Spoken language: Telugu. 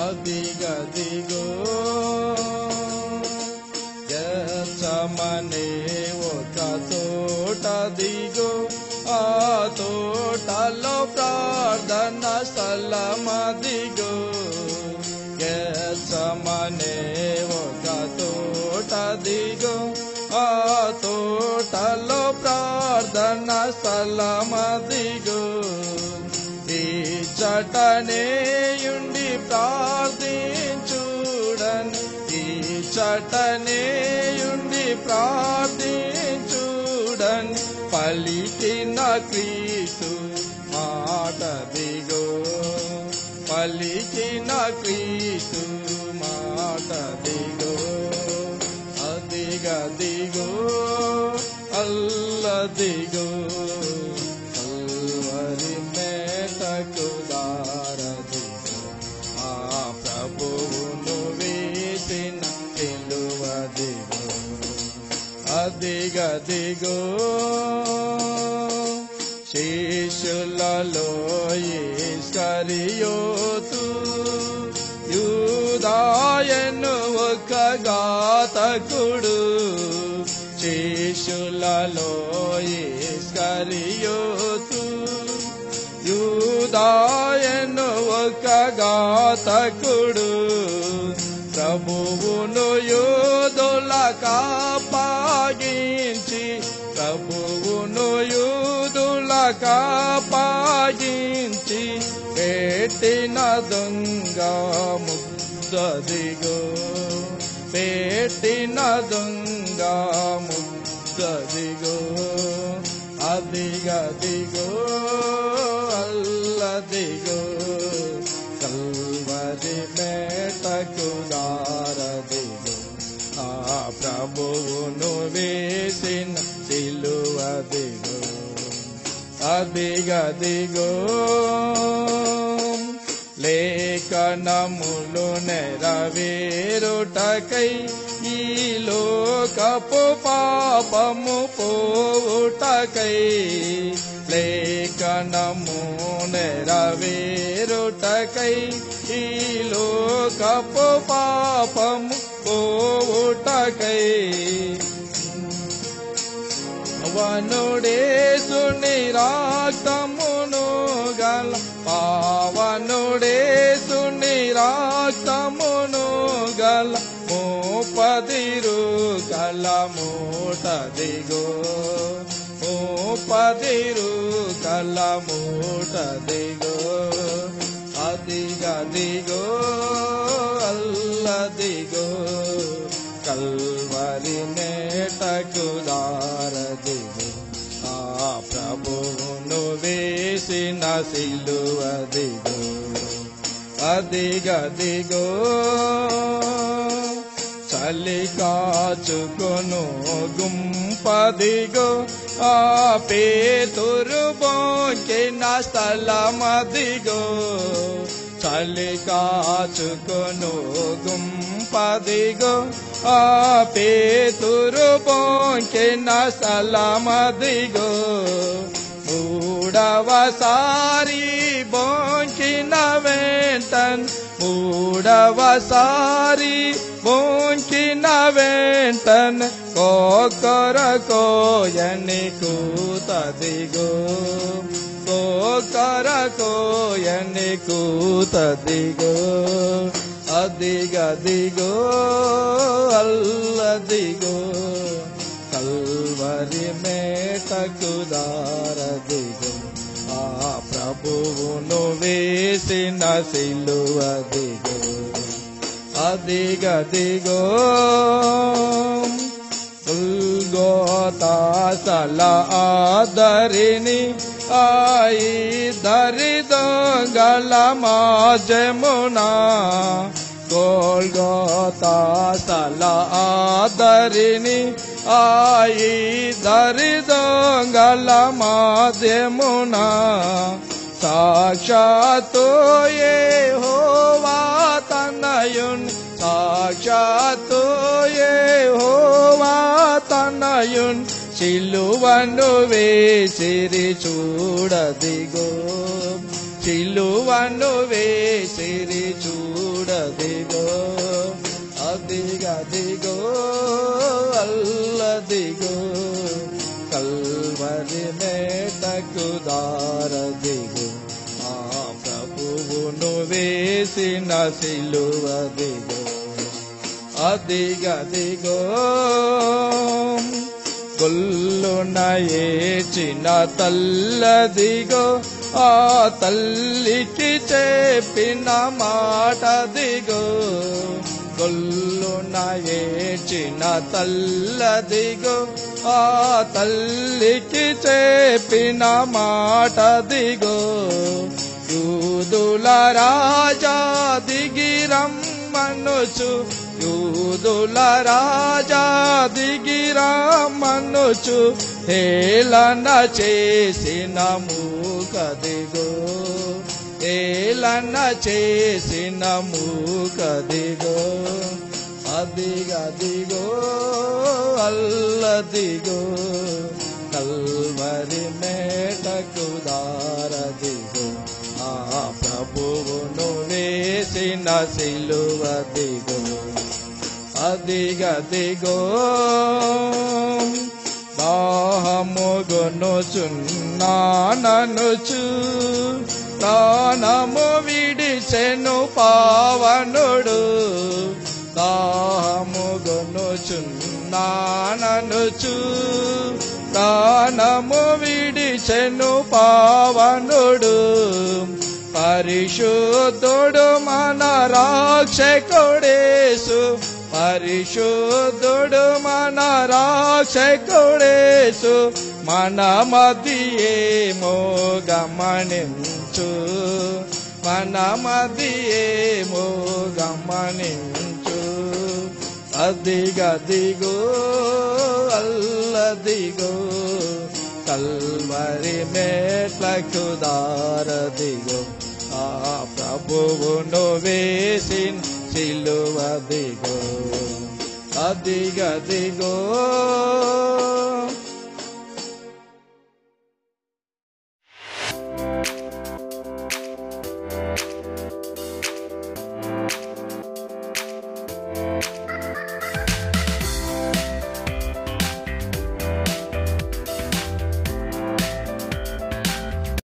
అదిగదిగో గెత్సెమనే ఒక తోట దిగో, ఆ తోటలో ప్రార్థన స్థలమదిగో. గెత్సెమనే ఒక తోట దిగో, ఆ తోటలో ప్రార్థన స్థలమదిగో. ఈ చటనేయుండి ప్రార్థించుడని, ఈ చటనేయుండి ప్రార్థించుడని పలికిన క్రీస్తు మాట దిగో, పలికిన క్రీస్తు మాట దిగో. అదిగదిగో అల్లదిగో కల్వరి మేటకు దారదిగో, ఆ ప్రభువును వేసిన సిలువదిగో. అదిగదిగో శిష్యులలో ఇస్కరియోతు, యూదాయను ఒక ఘాతకుడు. శిష్యులలో ఇస్కరియోతు, యూదాయను ఒక ఘాతకుడు. ప్రభువును యూదులకప్పగించి, ప్రభువును యూదులకప్పగించి పెట్టిన దొంగ ముద్దదిగో, పెట్టిన దొంగ ముద్దదిగో. అదిగదిగో అల్లదిగో కల్వరి మేటకు దారదిగో, ఆ ప్రభువును వేసిన సిలువదిగో. అదిగదిగో లేఖనములు నెరవేరుటకై, ఈ లోకపు పాపము పోవుటకై. లేఖనము నెరవేరుటకై, ఈ లోకపు పాపము పోవుటకై. పావనుడేసుని రక్తమును గల, పావనుడేసుని రక్తమును గల మోపదిరు గల మూటదిగో, మోపదిరు గల మూటదిగో. అదిగదిగో అల్లదిగో కల్వరి నేటకు దారదిగో, ఆ ప్రభువును వేసిన సిలువదిగో. అదిగదిగో చలి కాచుకొను గుంపదిగో, ఆ పేతురు బొంకిన స్థలమదిగో. చలి కాచుకొను గుంపదిగో, ఆ పేతురు బొంకిన స్థలమదిగో. మూడవసారి బొంకిన వెంటన్, మూడవసారి బొంకిన వెంటన్ కోకరకోయని కూతదిగో, కోకరకోయని కూతదిగో. అదిగదిగో అల్లదిగో కల్వరి మేటకు దారదిగో, ఆ ప్రభువును వేసిన సిలువదిగో. అదిగదిగో గోతాసల ఆదరిని, ఆయి దరిదొంగల మాజమునా. గోల్గోతాసల ఆదరిని, ఆయి దరిదొంగల మాధ్యమునా. సాక్షాత్తు యెహోవా తనయున్, సాక్షాత్తు యెహోవా తనయున్ సిలువను వేసిరి చూడదిగో, సిలువను వేసిరి చూడదిగో. అదిగదిగో అదిగదిగో అల్లదిగో కల్వరి మేటకు దారదిగో ఆ ప్రభువును వేసిన సిలువదిగో అదిగదిగో గొల్లున ఏచిన తల్లదిగో ఆ తల్లికి చెప్పిన మాటదిగో గొల్లున ఏచిన తల్లదిగో ఆ తల్లికి చెప్పిన మాటదిగో యూదుల రాజా దిగిరమ్మనుచు యూదుల రాజా దిగిరమ్మనుచు హేళన చేసిన మూకదిగో హేళన చేసిన మూకదిగో అదిగదిగో అల్లదిగో కల్వరి మేటకు దారదిగో ఆ ప్రభువును వేసిన సిలువదిగో అదిగదిగో దాహముగొనుచున్నాననుచు ప్రాణము విడిచెను పావనుడు దాహముగొనుచున్నాననుచు ప్రాణము విడిచెను పావనుడు పరిశుద్ధుడు మన రక్షకుడేసు పరిశుద్ధుడు మన రక్షకుడేసు మన మధ్యేమో గమనించు మన మధ్యేమో గమనించు అదిగదిగో అల్లదిగో కల్వరి మేట్లకు దారదిగో ఆ ప్రభువును వేసిన సిలువదిగో అదిగదిగో